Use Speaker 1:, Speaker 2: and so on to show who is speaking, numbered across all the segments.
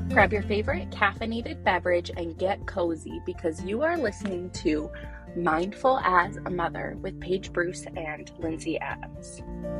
Speaker 1: Grab your favorite caffeinated beverage and get cozy because you are listening to Mindful as a Mother with Paige Bruce and Lindsay Adams.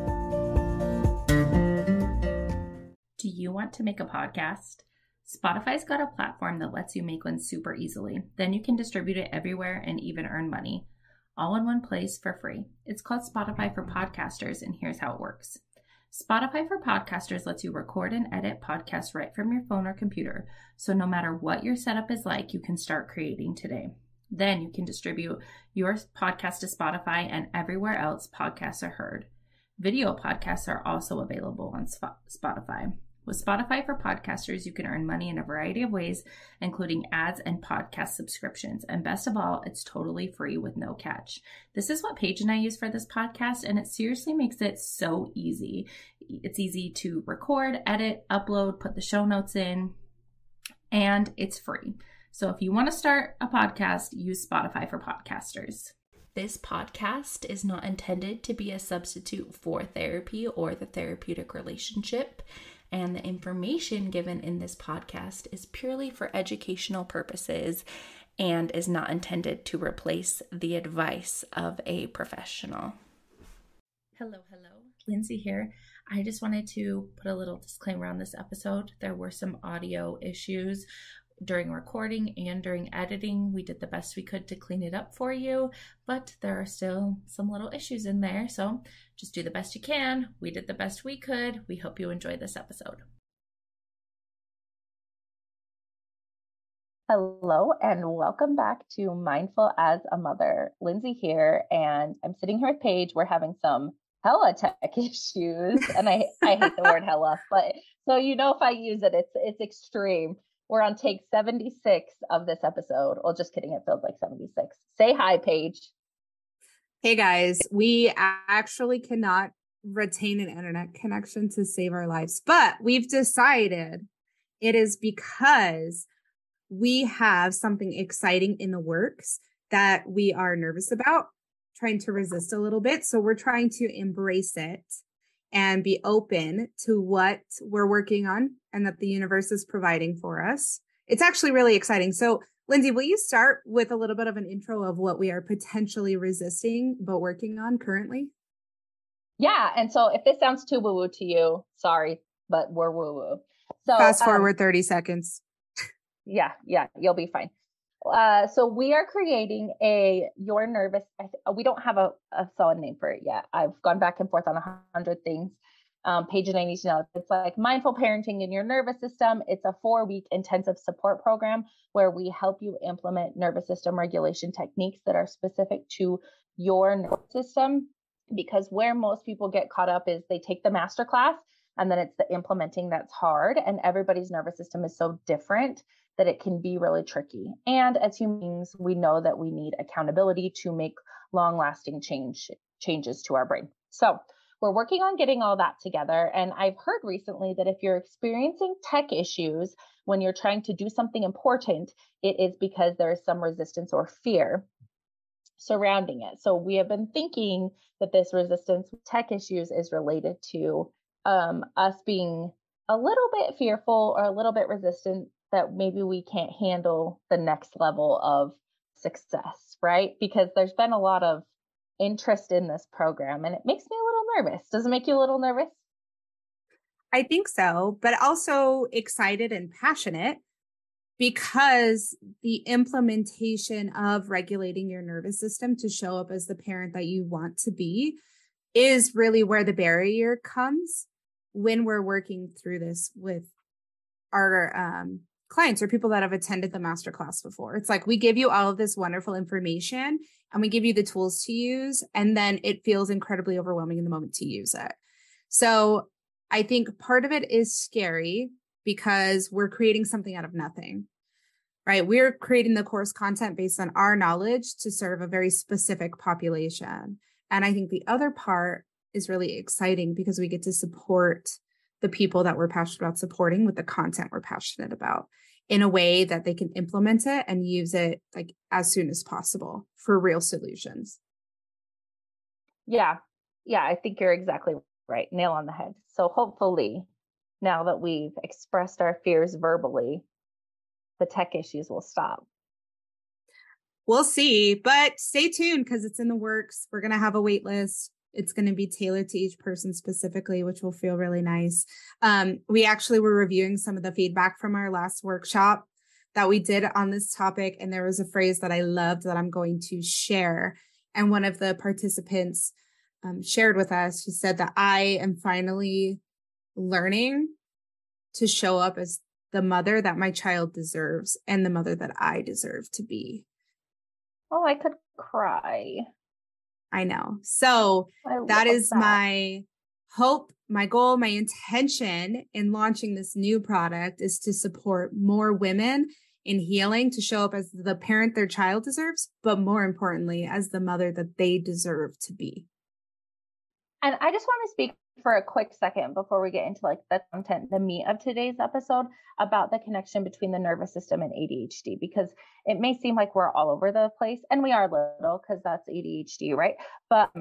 Speaker 2: Do you want to make a podcast? Spotify's got a platform that lets you make one super easily. Then you can distribute it everywhere and even earn money, all in one place for free. It's called Spotify for Podcasters, and here's how it works. Spotify for Podcasters lets you record and edit podcasts right from your phone or computer. So no matter what your setup is like, you can start creating today. Then you can distribute your podcast to Spotify and everywhere else podcasts are heard. Video podcasts are also available on Spotify. With Spotify for Podcasters, you can earn money in a variety of ways, including ads and podcast subscriptions. And best of all, it's totally free with no catch. This is what Paige and I use for this podcast, and it seriously makes it so easy. It's easy to record, edit, upload, put the show notes in, and it's free. So if you want to start a podcast, use Spotify for Podcasters. This podcast is not intended to be a substitute for therapy or the therapeutic relationship. And the information given in this podcast is purely for educational purposes and is not intended to replace the advice of a professional. Hello. Lindsay here. I just wanted to put a little disclaimer on this episode. There were some audio issues during recording and during editing. We did the best we could to clean it up for you, but there are still some little issues in there. So just do the best you can. We did the best we could. We hope you enjoy this episode.
Speaker 3: Hello and welcome back to Mindful as a Mother. Lindsay here, and I'm sitting here with Paige. We're having some hella tech issues, and I hate the word hella, but so if I use it, it's extreme. We're on take 76 of this episode. Well, just kidding. It feels like 76. Say hi, Paige.
Speaker 4: Hey guys, we actually cannot retain an internet connection to save our lives, but we've decided it is because we have something exciting in the works that we are nervous about, trying to resist a little bit. So we're trying to embrace it and be open to what we're working on and that the universe is providing for us. It's actually really exciting. So Lindsay, will you start with a little bit of an intro of what we are potentially resisting but working on currently?
Speaker 3: Yeah. And so if this sounds too woo-woo to you, sorry, but we're woo-woo. So
Speaker 4: fast forward 30 seconds.
Speaker 3: Yeah, you'll be fine. So we are creating Your Nervous. We don't have a solid name for it yet. I've gone back and forth on 100 things. Paige and I need to know. It's like mindful parenting in your nervous system. It's a 4-week intensive support program where we help you implement nervous system regulation techniques that are specific to your nervous system. Because where most people get caught up is they take the master class and then it's the implementing that's hard. And everybody's nervous system is so different that it can be really tricky. And as humans, we know that we need accountability to make long-lasting changes to our brain. So we're working on getting all that together. And I've heard recently that if you're experiencing tech issues when you're trying to do something important, it is because there is some resistance or fear surrounding it. So we have been thinking that this resistance with tech issues is related to us being a little bit fearful or a little bit resistant that maybe we can't handle the next level of success, right? Because there's been a lot of interest in this program and it makes me a little nervous. Does it make you a little nervous?
Speaker 4: I think so, but also excited and passionate because the implementation of regulating your nervous system to show up as the parent that you want to be is really where the barrier comes when we're working through this with our clients or people that have attended the masterclass before. It's like we give you all of this wonderful information and we give you the tools to use, and then it feels incredibly overwhelming in the moment to use it. So I think part of it is scary because we're creating something out of nothing, right? We're creating the course content based on our knowledge to serve a very specific population. And I think the other part is really exciting because we get to support the people that we're passionate about supporting with the content we're passionate about in a way that they can implement it and use it like as soon as possible for real solutions.
Speaker 3: Yeah, I think you're exactly right. Nail on the head. So hopefully now that we've expressed our fears verbally, the tech issues will stop.
Speaker 4: We'll see, but stay tuned because it's in the works. We're going to have a wait list. It's going to be tailored to each person specifically, which will feel really nice. We actually were reviewing some of the feedback from our last workshop that we did on this topic. And there was a phrase that I loved that I'm going to share. And one of the participants shared with us, she said that I am finally learning to show up as the mother that my child deserves and the mother that I deserve to be.
Speaker 3: Oh, I could cry.
Speaker 4: I know. So that is my hope, my goal, my intention in launching this new product is to support more women in healing, to show up as the parent their child deserves, but more importantly, as the mother that they deserve to be.
Speaker 3: And I just want to speak for a quick second before we get into like the content, the meat of today's episode, about the connection between the nervous system and ADHD, because it may seem like we're all over the place, and we are a little because that's ADHD, right? But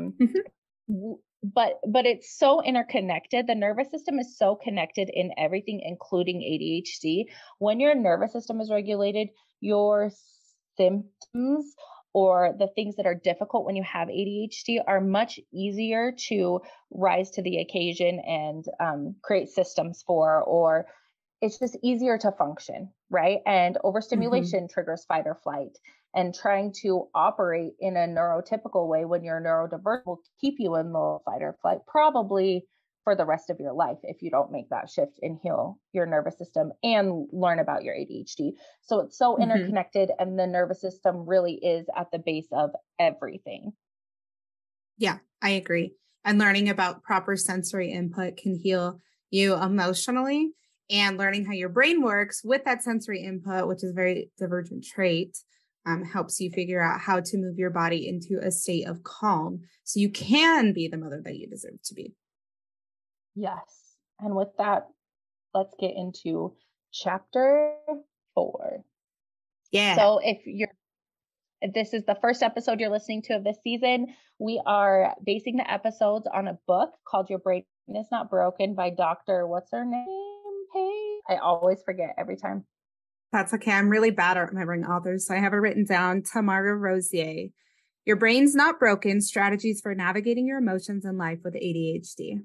Speaker 3: but it's so interconnected. The nervous system is so connected in everything, including ADHD. When your nervous system is regulated, your symptoms or the things that are difficult when you have ADHD are much easier to rise to the occasion and create systems for, or it's just easier to function, right? And overstimulation triggers fight or flight. And trying to operate in a neurotypical way when you're neurodivergent will keep you in the fight or flight probably for the rest of your life if you don't make that shift and heal your nervous system and learn about your ADHD. So it's so interconnected, and the nervous system really is at the base of everything.
Speaker 4: Yeah, I agree. And learning about proper sensory input can heal you emotionally, and learning how your brain works with that sensory input, which is a very divergent trait, helps you figure out how to move your body into a state of calm so you can be the mother that you deserve to be.
Speaker 3: Yes. And with that, let's get into chapter 4.
Speaker 4: Yeah.
Speaker 3: So if this is the first episode you're listening to of this season, we are basing the episodes on a book called Your Brain is Not Broken by Dr. What's her name? Hey, I always forget every time.
Speaker 4: That's okay. I'm really bad at remembering authors, so I have it written down. Tamara Rosier. Your Brain's Not Broken, Strategies for Navigating Your Emotions in Life with ADHD.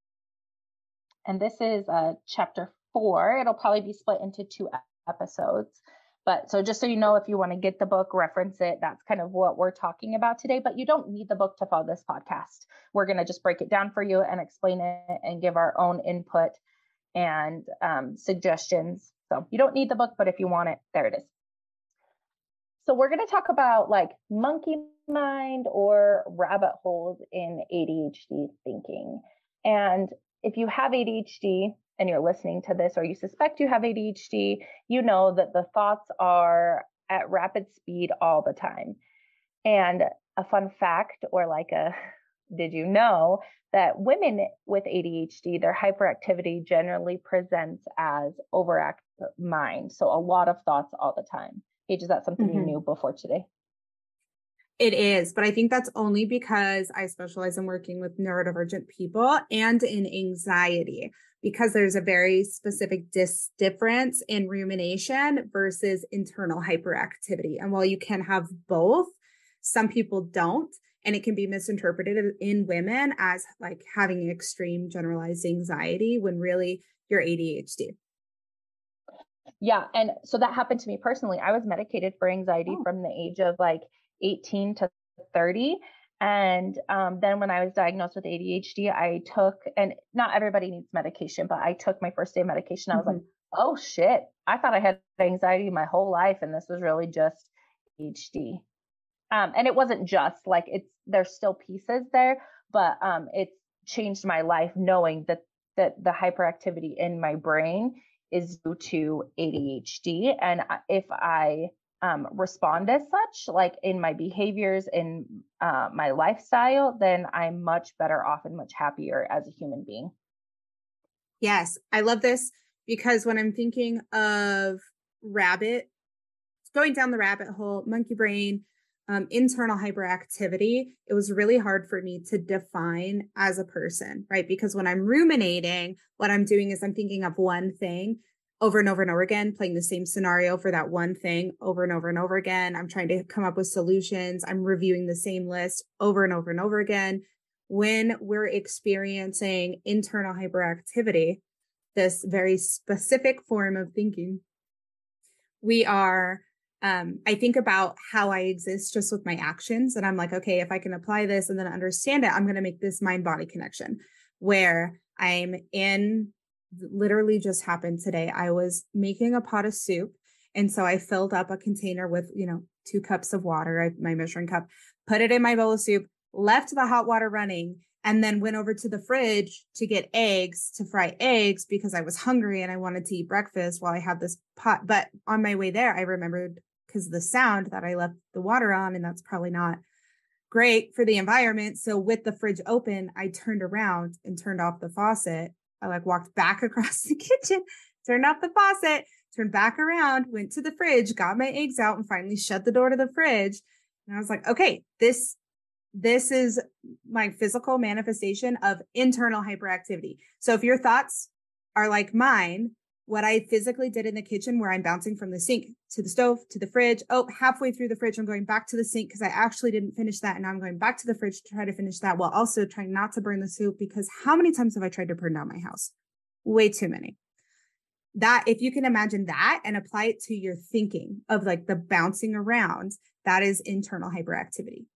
Speaker 3: And this is chapter 4. It'll probably be split into 2 episodes. But so just so you know, if you want to get the book, reference it, that's kind of what we're talking about today. But you don't need the book to follow this podcast. We're going to just break it down for you and explain it and give our own input and suggestions. So you don't need the book, but if you want it, there it is. So we're going to talk about like monkey mind or rabbit holes in ADHD thinking. And if you have ADHD and you're listening to this, or you suspect you have ADHD, you know that the thoughts are at rapid speed all the time. And a fun fact, or like did you know that women with ADHD, their hyperactivity generally presents as overactive mind. So a lot of thoughts all the time. Paige, is that something you knew before today?
Speaker 4: It is, but I think that's only because I specialize in working with neurodivergent people and in anxiety, because there's a very specific difference in rumination versus internal hyperactivity. And while you can have both, some people don't, and it can be misinterpreted in women as like having extreme generalized anxiety when really you're ADHD.
Speaker 3: Yeah. And so that happened to me personally. I was medicated for anxiety from the age of like 18 to 30. And then when I was diagnosed with ADHD, I took, and not everybody needs medication, but I took my first day of medication. I was like, oh shit, I thought I had anxiety my whole life. And this was really just ADHD. And it wasn't just like there's still pieces there, but it's changed my life knowing that the hyperactivity in my brain is due to ADHD. And if I respond as such, like in my behaviors, in my lifestyle, then I'm much better off and much happier as a human being.
Speaker 4: Yes, I love this because when I'm thinking of going down the rabbit hole, monkey brain, internal hyperactivity, it was really hard for me to define as a person, right? Because when I'm ruminating, what I'm doing is I'm thinking of one thing over and over and over again, playing the same scenario for that one thing over and over and over again. I'm trying to come up with solutions. I'm reviewing the same list over and over and over again. When we're experiencing internal hyperactivity, this very specific form of thinking, we are I think about how I exist just with my actions. And I'm like, okay, if I can apply this and then understand it, I'm going to make this mind body connection where I'm in, literally just happened today. I was making a pot of soup. And so I filled up a container with, 2 cups of water, my measuring cup, put it in my bowl of soup, left the hot water running, and then went over to the fridge to get eggs to fry eggs because I was hungry and I wanted to eat breakfast while I had this pot. But on my way there, I remembered because of the sound that I left the water on, and that's probably not great for the environment. So with the fridge open, I turned around and turned off the faucet. I walked back across the kitchen, turned off the faucet, turned back around, went to the fridge, got my eggs out, and finally shut the door to the fridge. And I was like, okay, this is my physical manifestation of internal hyperactivity. So if your thoughts are like mine, what I physically did in the kitchen where I'm bouncing from the sink to the stove to the fridge. Oh, halfway through the fridge, I'm going back to the sink because I actually didn't finish that. And now I'm going back to the fridge to try to finish that while also trying not to burn the soup, because how many times have I tried to burn down my house? Way too many. That, if you can imagine that and apply it to your thinking of the bouncing around, that is internal hyperactivity.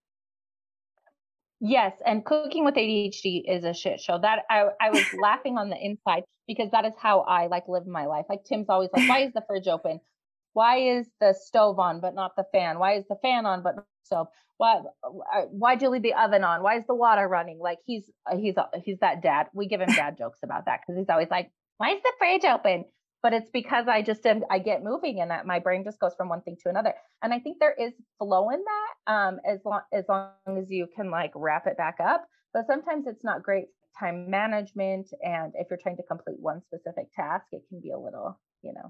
Speaker 3: Yes, and cooking with ADHD is a shit show. That I was laughing on the inside because that is how I live my life. Tim's always like, why is the fridge open? Why is the stove on but not the fan? Why is the fan on but not the stove? Why'd you leave the oven on? Why is the water running? He's that dad. We give him dad jokes about that because he's always like, why is the fridge open? But it's because I get moving and that my brain just goes from one thing to another. And I think there is flow in that, as long as you can wrap it back up. But sometimes it's not great time management. And if you're trying to complete one specific task, it can be a little,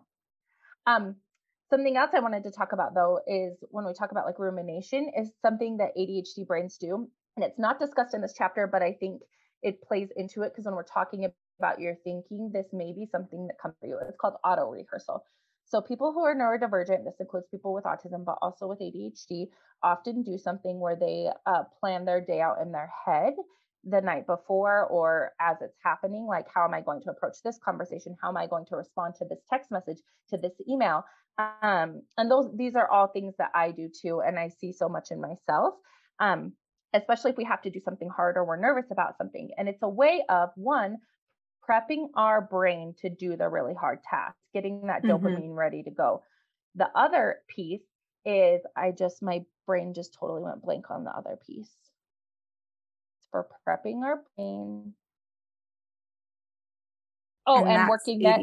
Speaker 3: something else I wanted to talk about though, is when we talk about rumination is something that ADHD brains do. And it's not discussed in this chapter, but I think it plays into it because when we're talking about your thinking, this may be something that comes for you. It's called auto rehearsal. So people who are neurodivergent, this includes people with autism, but also with ADHD, often do something where they plan their day out in their head the night before or as it's happening. How am I going to approach this conversation? How am I going to respond to this text message, to this email? And these are all things that I do too. And I see so much in myself, especially if we have to do something hard or we're nervous about something. And it's a way of, one, prepping our brain to do the really hard task, getting that dopamine ready to go. The other piece is my brain just totally went blank on the other piece. It's for prepping our brain. Oh, and working memory.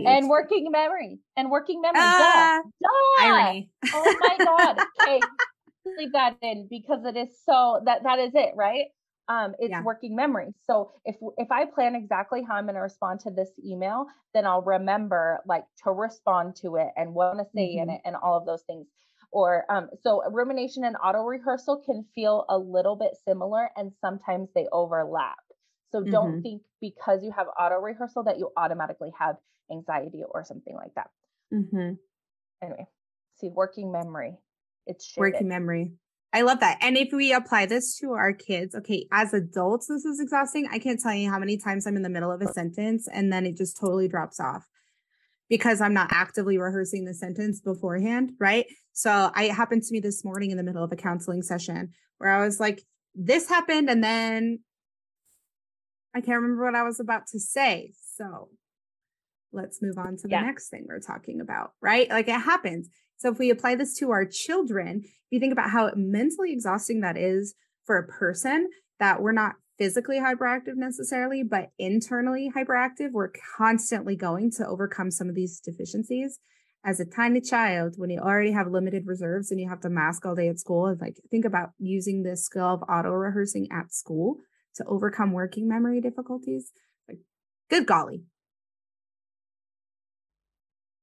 Speaker 3: Duh.
Speaker 4: Irony.
Speaker 3: Oh my God. Okay. Leave that in because it is so that is it, right? It's working memory. So if I plan exactly how I'm going to respond to this email, then I'll remember to respond to it and what I'm going to say in it and all of those things. Or so rumination and auto rehearsal can feel a little bit similar and sometimes they overlap. So don't think because you have auto rehearsal that you automatically have anxiety or something like that. Anyway, see, working memory. It's
Speaker 4: working memory. I love that. And if we apply this to our kids, okay, as adults, this is exhausting. I can't tell you how many times I'm in the middle of a sentence and then it just totally drops off because I'm not actively rehearsing the sentence beforehand, right? So it happened to me this morning in the middle of a counseling session where I was like, this happened and then I can't remember what I was about to say. So let's move on to the next thing we're talking about, right? It happens. So if we apply this to our children, if you think about how mentally exhausting that is for a person, that we're not physically hyperactive necessarily, but internally hyperactive, we're constantly going to overcome some of these deficiencies. As a tiny child, when you already have limited reserves and you have to mask all day at school, think about using this skill of auto rehearsing at school to overcome working memory difficulties. Good golly.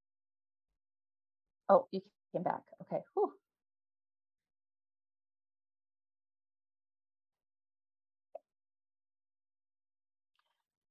Speaker 3: Oh, you came back. Okay. Whew.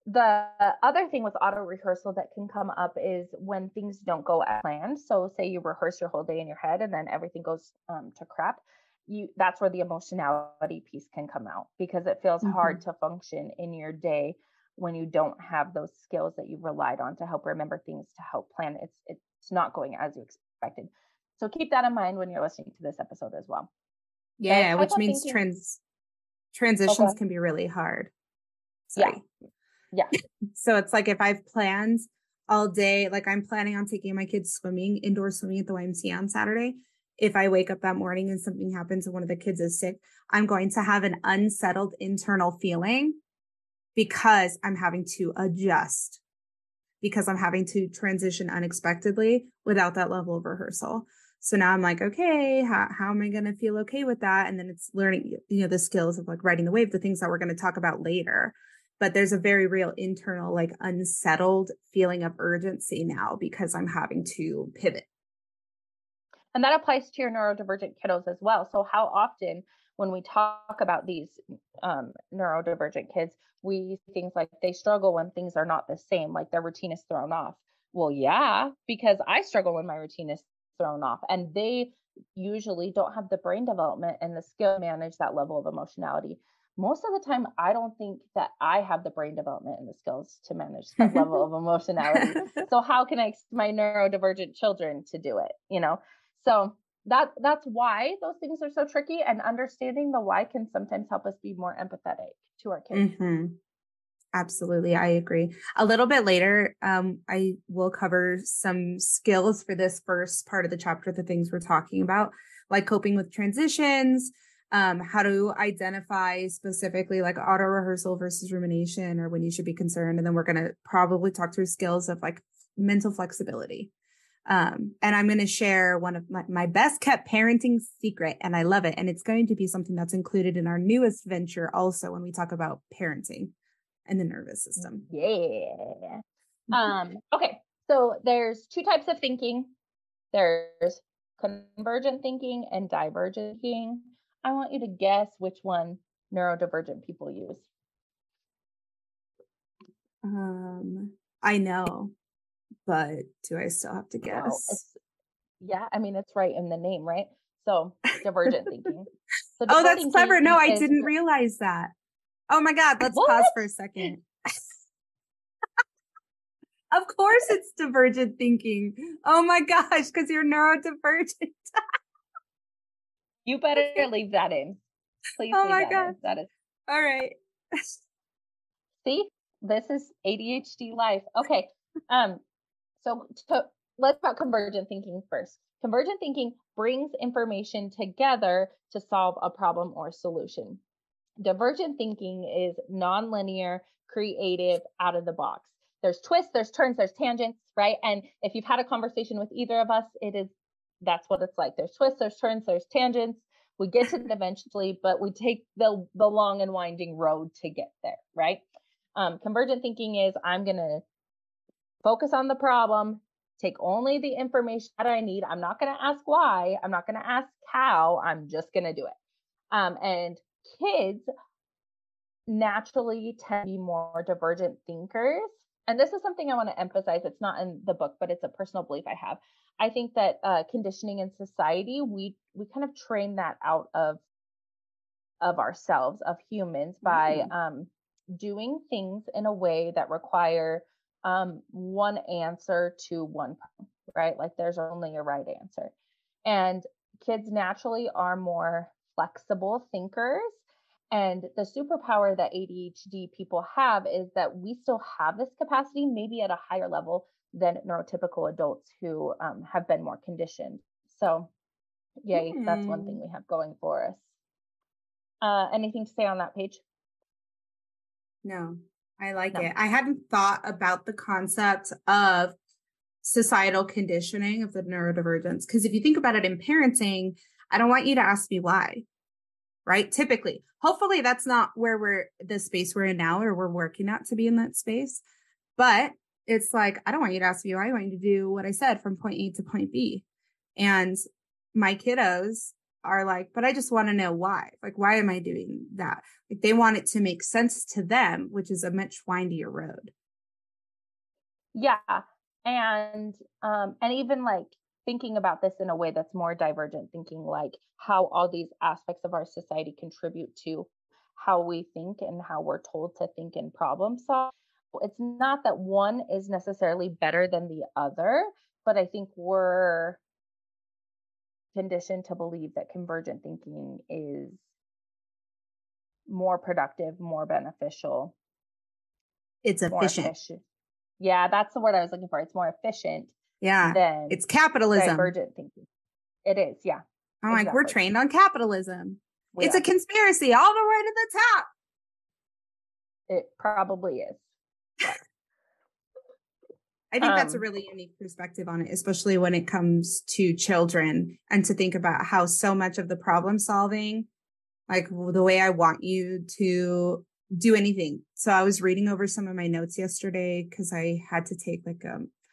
Speaker 3: The other thing with auto rehearsal that can come up is when things don't go as planned. So say you rehearse your whole day in your head and then everything goes to crap. That's where the emotionality piece can come out, because it feels hard to function in your day when you don't have those skills that you've relied on to help remember things, to help plan. It's not going as you expected. So keep that in mind when you're listening to this episode as well.
Speaker 4: Yeah, which means transitions can be really hard. Sorry.
Speaker 3: Yeah.
Speaker 4: So it's like if I've planned all day, like I'm planning on taking my kids swimming, indoor swimming at the YMCA on Saturday. If I wake up that morning and something happens and one of the kids is sick, I'm going to have an unsettled internal feeling because I'm having to adjust, because I'm having to transition unexpectedly without that level of rehearsal. So now I'm like, okay, how am I going to feel okay with that? And then it's learning, the skills of like riding the wave, the things that we're going to talk about later. But there's a very real internal, like unsettled feeling of urgency now because I'm having to pivot.
Speaker 3: And that applies to your neurodivergent kiddos as well. So how often when we talk about these neurodivergent kids, we see things like they struggle when things are not the same, like their routine is thrown off. Well, yeah, because I struggle when my routine is thrown off, and they usually don't have the brain development and the skill to manage that level of emotionality. Most of the time, I don't think that I have the brain development and the skills to manage that level of emotionality. So how can I expect my neurodivergent children to do it? So that's why those things are so tricky, and understanding the why can sometimes help us be more empathetic to our kids.
Speaker 4: Absolutely. I agree. A little bit later, I will cover some skills for this first part of the chapter, the things we're talking about, like coping with transitions, how to identify specifically like auto rehearsal versus rumination, or when you should be concerned. And then we're going to probably talk through skills of like mental flexibility. And I'm going to share one of my best kept parenting secret, and I love it. And it's going to be something that's included in our newest venture also when we talk about parenting and the nervous system.
Speaker 3: Yeah. Okay. So there's two types of thinking. There's convergent thinking and divergent thinking. I want you to guess which one neurodivergent people use.
Speaker 4: I know, but do I still have to guess?
Speaker 3: Yeah, I mean, it's right in the name, right? So divergent thinking. So
Speaker 4: oh, that's clever. No, I didn't realize that. Oh my God, let's pause for a second. Of course it's divergent thinking. Oh my gosh, because you're neurodivergent.
Speaker 3: You better leave that in. Please leave that in. That is
Speaker 4: all right.
Speaker 3: See, this is ADHD life. Okay. So let's talk about convergent thinking first. Convergent thinking brings information together to solve a problem or solution. Divergent thinking is nonlinear, creative, out of the box. There's twists, there's turns, there's tangents, right? And if you've had a conversation with either of us, that's what it's like. There's twists, there's turns, there's tangents. We get to it eventually, but we take the long and winding road to get there, right? Convergent thinking is I'm going to focus on the problem, take only the information that I need. I'm not going to ask why. I'm not going to ask how. I'm just going to do it. And kids naturally tend to be more divergent thinkers. And this is something I want to emphasize. It's not in the book, but it's a personal belief I have. I think that conditioning in society, we kind of train that out of ourselves, of humans, by doing things in a way that require one answer to one problem, right? Like there's only a right answer. And kids naturally are more flexible thinkers. And the superpower that ADHD people have is that we still have this capacity, maybe at a higher level than neurotypical adults who have been more conditioned. So yay, that's one thing we have going for us. Anything to say on that page?
Speaker 4: No, I like it. I hadn't thought about the concept of societal conditioning of the neurodivergence. Because if you think about it in parenting, I don't want you to ask me why. Right? Typically, hopefully that's not where the space we're in now, or we're working out to be in that space. But it's like, I don't want you to ask me why. I want you to do what I said from point A to point B. And my kiddos are like, but I just want to know why. Like, why am I doing that? Like, they want it to make sense to them, which is a much windier road.
Speaker 3: Yeah. And even like thinking about this in a way that's more divergent, thinking like how all these aspects of our society contribute to how we think and how we're told to think and problem solve. It's not that one is necessarily better than the other, but I think we're conditioned to believe that convergent thinking is more productive, more beneficial.
Speaker 4: It's efficient.
Speaker 3: Yeah, that's the word I was looking for. It's more efficient.
Speaker 4: Yeah.
Speaker 3: Than
Speaker 4: it's capitalism.
Speaker 3: Divergent thinking. It is. Yeah.
Speaker 4: I'm like, we're trained on capitalism. It's a conspiracy all the way to the top.
Speaker 3: It probably is. Yeah.
Speaker 4: I think that's a really unique perspective on it, especially when it comes to children, and to think about how so much of the problem solving, like the way I want you to do anything. So I was reading over some of my notes yesterday because I had to take like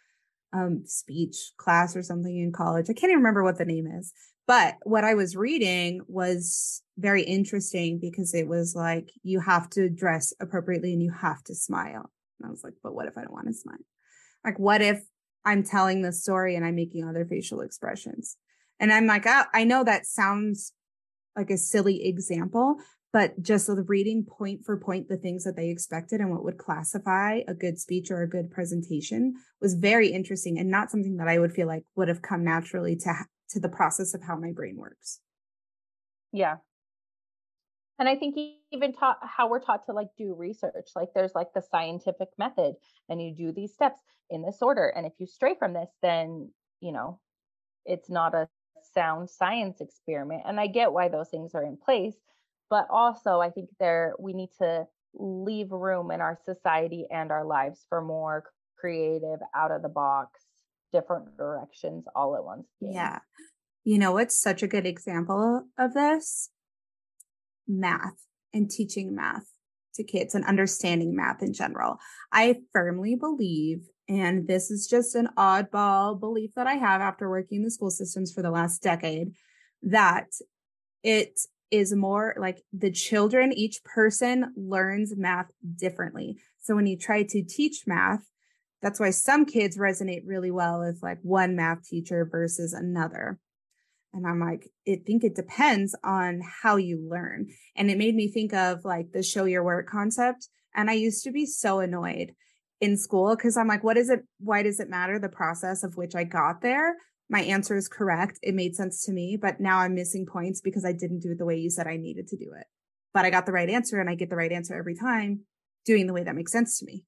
Speaker 4: speech class or something in college. I can't even remember what the name is, but what I was reading was very interesting because it was like, you have to dress appropriately and you have to smile. And I was like, but what if I don't want to smile? Like, what if I'm telling the story and I'm making other facial expressions? And I'm like, I know that sounds like a silly example, but just the reading point for point, the things that they expected and what would classify a good speech or a good presentation was very interesting, and not something that I would feel like would have come naturally to the process of how my brain works.
Speaker 3: Yeah. And I think even how we're taught to like do research, like there's like the scientific method and you do these steps in this order. And if you stray from this, then, it's not a sound science experiment. And I get why those things are in place, but also I think we need to leave room in our society and our lives for more creative, out of the box, different directions all at once.
Speaker 4: Yeah. What's such a good example of this? Math and teaching math to kids and understanding math in general. I firmly believe, and this is just an oddball belief that I have after working in the school systems for the last decade, that it is more like the children, each person learns math differently. So when you try to teach math, that's why some kids resonate really well with like one math teacher versus another. And I'm like, I think it depends on how you learn. And it made me think of like the show your work concept. And I used to be so annoyed in school because I'm like, why does it matter the process of which I got there? My answer is correct. It made sense to me, but now I'm missing points because I didn't do it the way you said I needed to do it. But I got the right answer, and I get the right answer every time doing the way that makes sense to me.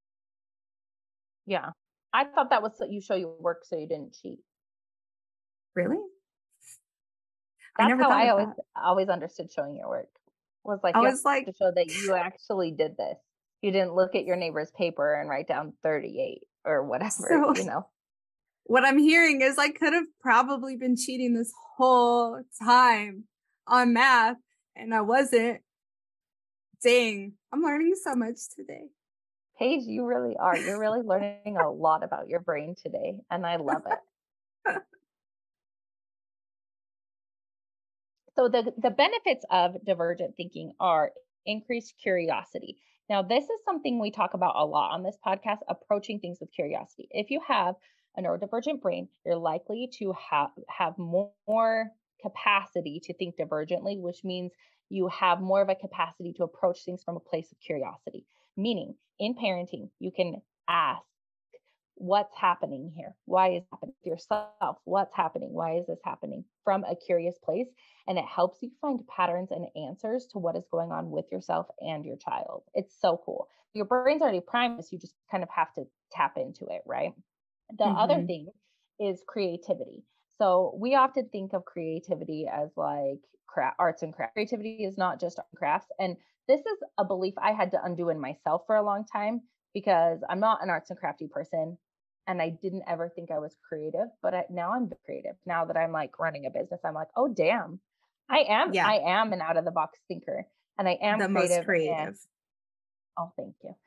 Speaker 3: Yeah. I thought that was so you show your work so you didn't cheat.
Speaker 4: Really?
Speaker 3: That's how I always understood showing your work. Was like, to show that you actually did this. You didn't look at your neighbor's paper and write down 38 or whatever,
Speaker 4: What I'm hearing is I could have probably been cheating this whole time on math, and I wasn't. Dang, I'm learning so much today.
Speaker 3: Paige, you really are. You're really learning a lot about your brain today, and I love it. So the benefits of divergent thinking are increased curiosity. Now, this is something we talk about a lot on this podcast, approaching things with curiosity. If you have a neurodivergent brain, you're likely to have more capacity to think divergently, which means you have more of a capacity to approach things from a place of curiosity. Meaning, in parenting, you can ask, what's happening here? Why is it happening to yourself? What's happening? Why is this happening? From a curious place. And it helps you find patterns and answers to what is going on with yourself and your child. It's so cool. Your brain's already primed, so you just kind of have to tap into it, right? The other thing is creativity. So we often think of creativity as like arts and crafts. Creativity is not just art and crafts. And this is a belief I had to undo in myself for a long time, because I'm not an arts and crafty person. And I didn't ever think I was creative, but now I'm creative. Now that I'm like running a business, I'm like, oh, damn, I am an out of the box thinker, and I am
Speaker 4: the
Speaker 3: creative.
Speaker 4: Most creative.
Speaker 3: Oh, thank you.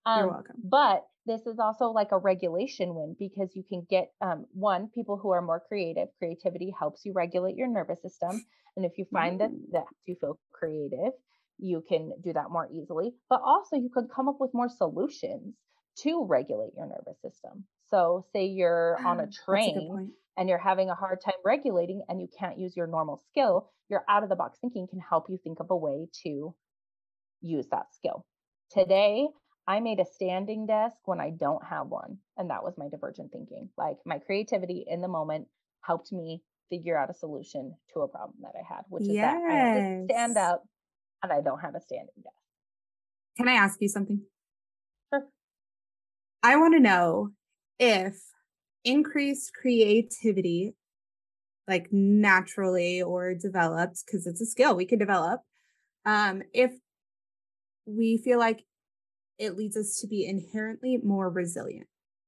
Speaker 4: You're welcome.
Speaker 3: But this is also like a regulation win because you can get people who are more creative. Creativity helps you regulate your nervous system. And if you find that you feel creative, you can do that more easily. But also you can come up with more solutions to regulate your nervous system. So say you're on a train and you're having a hard time regulating and you can't use your normal skill, your out of the box thinking can help you think of a way to use that skill. Today, I made a standing desk when I don't have one. And that was my divergent thinking. Like my creativity in the moment helped me figure out a solution to a problem that I had, which is that I have to stand up and I don't have a standing desk.
Speaker 4: Can I ask you something?
Speaker 3: Sure.
Speaker 4: I want to know if increased creativity, like naturally or developed, because it's a skill we can develop, if we feel like it leads us to be inherently more resilient.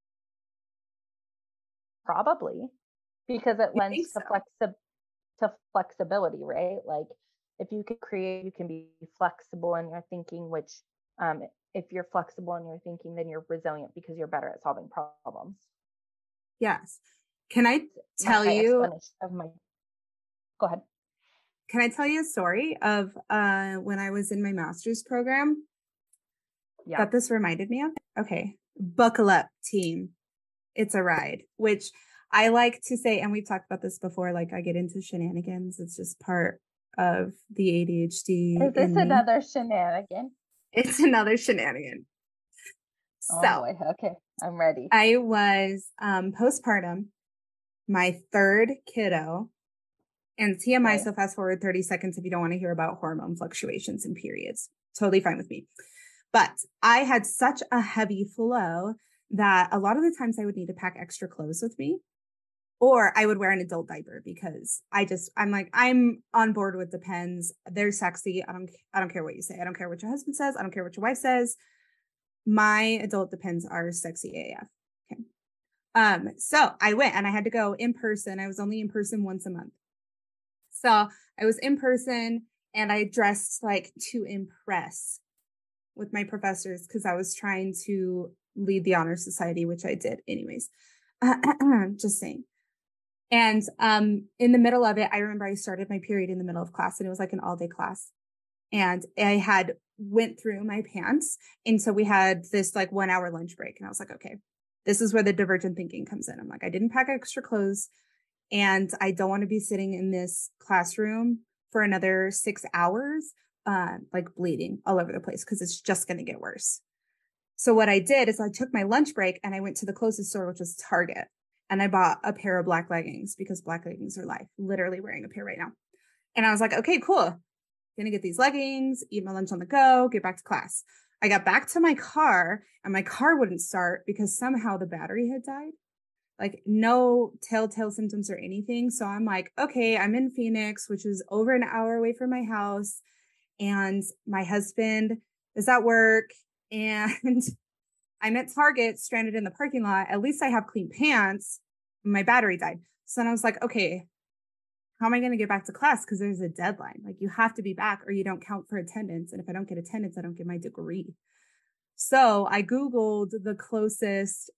Speaker 3: Probably, because it lends to flexibility, right? Like if you can create, you can be flexible in your thinking, which if you're flexible in your thinking, then you're resilient because you're better at solving problems.
Speaker 4: Yes. Can I tell you?
Speaker 3: Go ahead.
Speaker 4: Can I tell you a story of when I was in my master's program? Yeah. That this reminded me of? Okay. Buckle up, team. It's a ride, which I like to say, and we've talked about this before, like I get into shenanigans. It's just part of the ADHD.
Speaker 3: Is this another shenanigan?
Speaker 4: It's another shenanigan.
Speaker 3: Oh boy. Okay. I'm ready.
Speaker 4: I was postpartum, my third kiddo, and TMI. Okay. So fast forward 30 seconds if you don't want to hear about hormone fluctuations and periods. Totally fine with me. But I had such a heavy flow that a lot of the times I would need to pack extra clothes with me, or I would wear an adult diaper because I'm on board with Depends. They're sexy. I don't care what you say. I don't care what your husband says. I don't care what your wife says. My adult Depends are sexy AF. Okay. So I went and I had to go in person. I was only in person once a month. So I was in person and I dressed like to impress with my professors because I was trying to lead the honor society, which I did anyways. Just saying. And in the middle of it, I remember I started my period in the middle of class and it was like an all-day class. And I had went through my pants. And so we had this like 1 hour lunch break. And I was like, okay, this is where the divergent thinking comes in. I'm like, I didn't pack extra clothes and I don't want to be sitting in this classroom for another 6 hours, like bleeding all over the place because it's just going to get worse. So what I did is I took my lunch break and I went to the closest store, which was Target. And I bought a pair of black leggings because black leggings are life. Literally wearing a pair right now. And I was like, okay, cool. Gonna get these leggings, eat my lunch on the go, get back to class. I got back to my car and my car wouldn't start because somehow the battery had died. Like no telltale symptoms or anything. So I'm like, okay, I'm in Phoenix, which is over an hour away from my house. And my husband is at work and I'm at Target stranded in the parking lot. At least I have clean pants. My battery died. So then I was like, okay, how am I going to get back to class? Because there's a deadline. Like you have to be back or you don't count for attendance. And if I don't get attendance, I don't get my degree. So I Googled the closest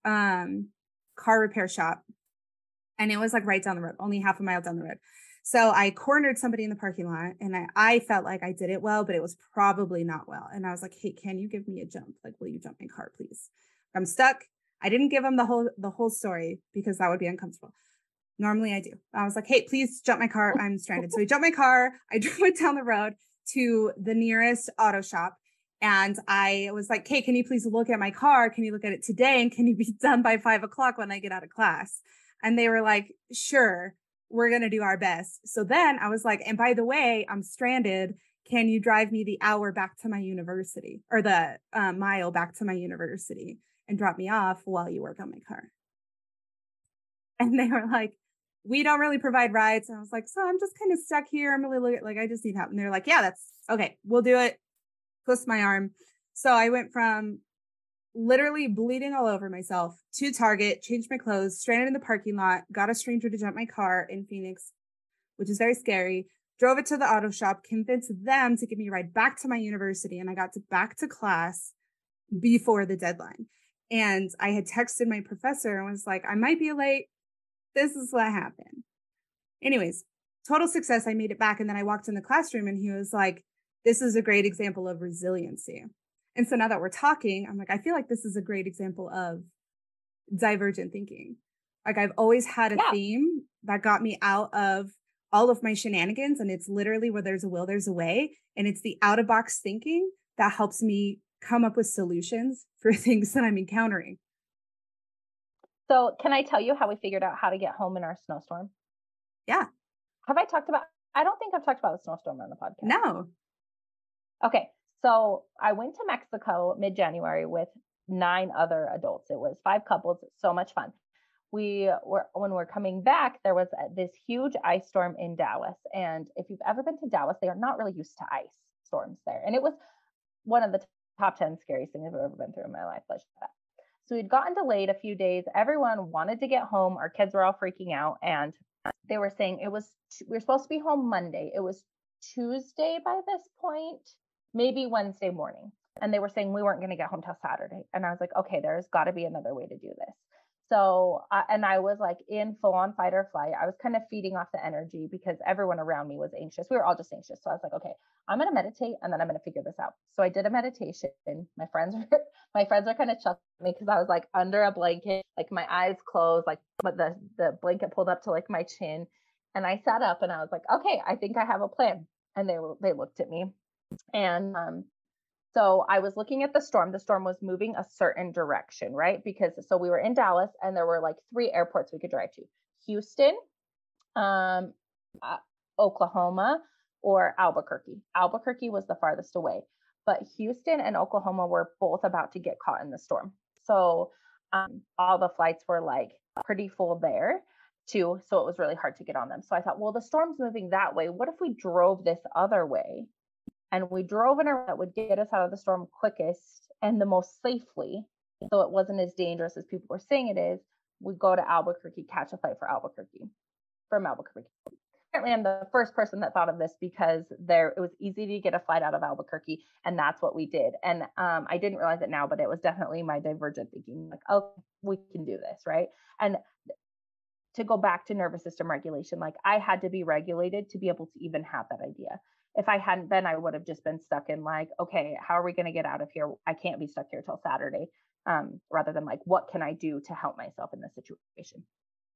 Speaker 4: car repair shop. And it was like right down the road, only half a mile down the road. So I cornered somebody in the parking lot and I felt like I did it well, but it was probably not well. And I was like, hey, can you give me a jump? Like, will you jump my car, please? I'm stuck. I didn't give him the whole story because that would be uncomfortable. Normally I do. I was like, hey, please jump my car. I'm stranded. So he jumped my car. I drove it down the road to the nearest auto shop. And I was like, hey, can you please look at my car? Can you look at it today? And can you be done by 5 o'clock when I get out of class? And they were like, sure. We're going to do our best. So then I was like, and by the way, I'm stranded. Can you drive me the hour back to my university or the mile back to my university and drop me off while you work on my car? And they were like, we don't really provide rides. And I was like, so I'm just kind of stuck here. I'm really like, I just need help. And they're like, yeah, that's okay. We'll do it. Twist my arm. So I went from literally bleeding all over myself to Target, changed my clothes, stranded in the parking lot, got a stranger to jump my car in Phoenix, which is very scary, drove it to the auto shop, convinced them to give me a ride back to my university. And I got back to class before the deadline. And I had texted my professor and was like, I might be late. This is what happened. Anyways, total success. I made it back. And then I walked in the classroom and he was like, this is a great example of resiliency. And so now that we're talking, I'm like, I feel like this is a great example of divergent thinking. Like I've always had a theme that got me out of all of my shenanigans. And it's literally where there's a will, there's a way. And it's the out of box thinking that helps me come up with solutions for things that I'm encountering.
Speaker 3: So can I tell you how we figured out how to get home in our snowstorm?
Speaker 4: Yeah.
Speaker 3: I don't think I've talked about the snowstorm on the podcast.
Speaker 4: No.
Speaker 3: Okay. So I went to Mexico mid-January with 9 other adults. It was 5 couples. So much fun. When we're coming back, there was this huge ice storm in Dallas. And if you've ever been to Dallas, they are not really used to ice storms there. And it was one of the top 10 scariest things I've ever been through in my life. So we'd gotten delayed a few days. Everyone wanted to get home. Our kids were all freaking out. And they were saying we were supposed to be home Monday. It was Tuesday by this point, maybe Wednesday morning. And they were saying we weren't going to get home till Saturday. And I was like, okay, there's got to be another way to do this. So, and I was like in full on fight or flight. I was kind of feeding off the energy because everyone around me was anxious. We were all just anxious. So I was like, okay, I'm going to meditate and then I'm going to figure this out. So I did a meditation. My friends are kind of chuckling at me because I was like under a blanket, like my eyes closed, like but the blanket pulled up to like my chin. And I sat up and I was like, okay, I think I have a plan. And they looked at me. And so I was looking at the storm. The storm was moving a certain direction, right? So we were in Dallas and there were like 3 airports we could drive to: Houston, Oklahoma, or Albuquerque. Albuquerque was the farthest away, but Houston and Oklahoma were both about to get caught in the storm. So all the flights were like pretty full there too. So it was really hard to get on them. So I thought, well, the storm's moving that way. What if we drove this other way? And we drove in a route that would get us out of the storm quickest and the most safely, so it wasn't as dangerous as people were saying it is. We go to Albuquerque, catch a flight from Albuquerque. Apparently, I'm the first person that thought of this because it was easy to get a flight out of Albuquerque, and that's what we did. And I didn't realize it now, but it was definitely my divergent thinking. Like, oh, we can do this, right? And to go back to nervous system regulation, like I had to be regulated to be able to even have that idea. If I hadn't been, I would have just been stuck in like, okay, how are we going to get out of here? I can't be stuck here till Saturday. Rather than like, what can I do to help myself in this situation?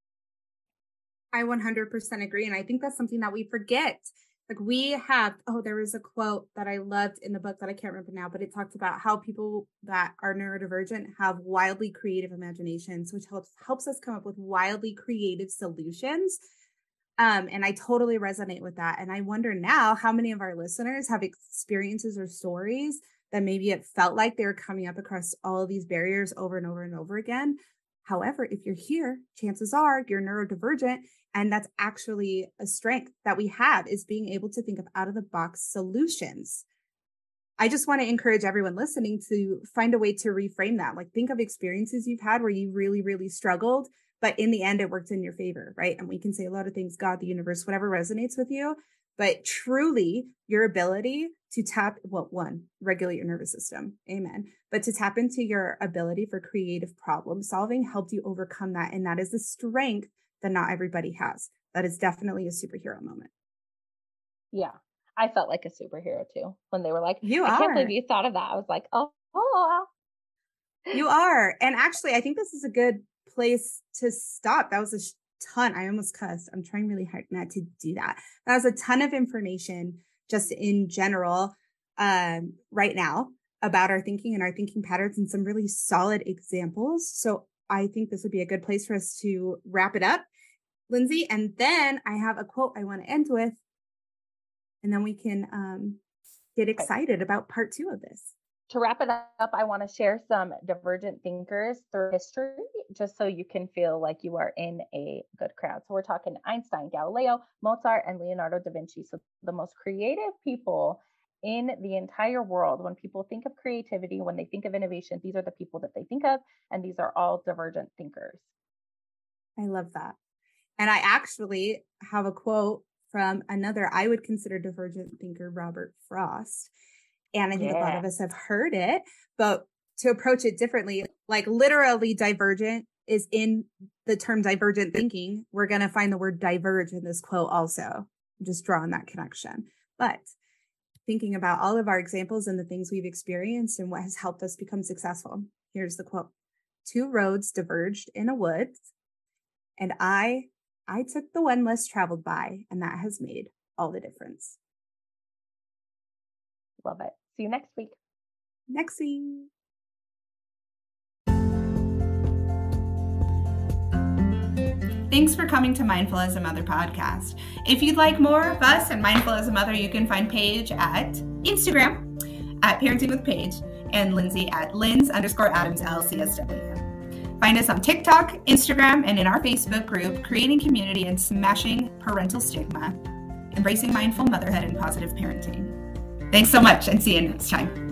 Speaker 4: I 100% agree. And I think that's something that we forget. Like there was a quote that I loved in the book that I can't remember now, but it talked about how people that are neurodivergent have wildly creative imaginations, which helps us come up with wildly creative solutions. And I totally resonate with that. And I wonder now how many of our listeners have experiences or stories that maybe it felt like they were coming up across all of these barriers over and over and over again. However, if you're here, chances are you're neurodivergent. And that's actually a strength that we have, is being able to think of out of the box solutions. I just want to encourage everyone listening to find a way to reframe that. Like think of experiences you've had where you really, really struggled, but in the end, it worked in your favor, right? And we can say a lot of things, God, the universe, whatever resonates with you, but truly your ability to regulate your nervous system. Amen. But to tap into your ability for creative problem solving helped you overcome that. And that is a strength that not everybody has. That is definitely a superhero moment.
Speaker 3: Yeah. I felt like a superhero too. When they were like,
Speaker 4: I
Speaker 3: can't believe you thought of that. I was like, oh.
Speaker 4: You are. And actually, I think this is a good place to stop. That was a ton. I almost cussed. I'm trying really hard not to do that. That was a ton of information just in general right now about our thinking and our thinking patterns and some really solid examples. So I think this would be a good place for us to wrap it up, Lindsay. And then I have a quote I want to end with, and then we can get excited about part 2 of this.
Speaker 3: To wrap it up, I want to share some divergent thinkers through history, just so you can feel like you are in a good crowd. So we're talking Einstein, Galileo, Mozart, and Leonardo da Vinci. So the most creative people in the entire world. When people think of creativity, when they think of innovation, these are the people that they think of, and these are all divergent thinkers.
Speaker 4: I love that. And I actually have a quote from another I would consider divergent thinker, Robert Frost. And I think a lot of us have heard it, but to approach it differently, like literally divergent is in the term divergent thinking. We're going to find the word diverge in this quote also. I'm just drawing that connection. But thinking about all of our examples and the things we've experienced and what has helped us become successful. Here's the quote. 2 roads diverged in a wood, and I took the one less traveled by, and that has made all the difference.
Speaker 3: Love it. See you next week.
Speaker 4: Next week.
Speaker 5: Thanks for coming to Mindful as a Mother podcast. If you'd like more of us and Mindful as a Mother, you can find Paige at Instagram at Parenting with Paige and Lindsay at Linz_Adams LCSW. Find us on TikTok, Instagram, and in our Facebook group, Creating Community and Smashing Parental Stigma, Embracing Mindful Motherhood and Positive Parenting. Thanks so much, and see you next time.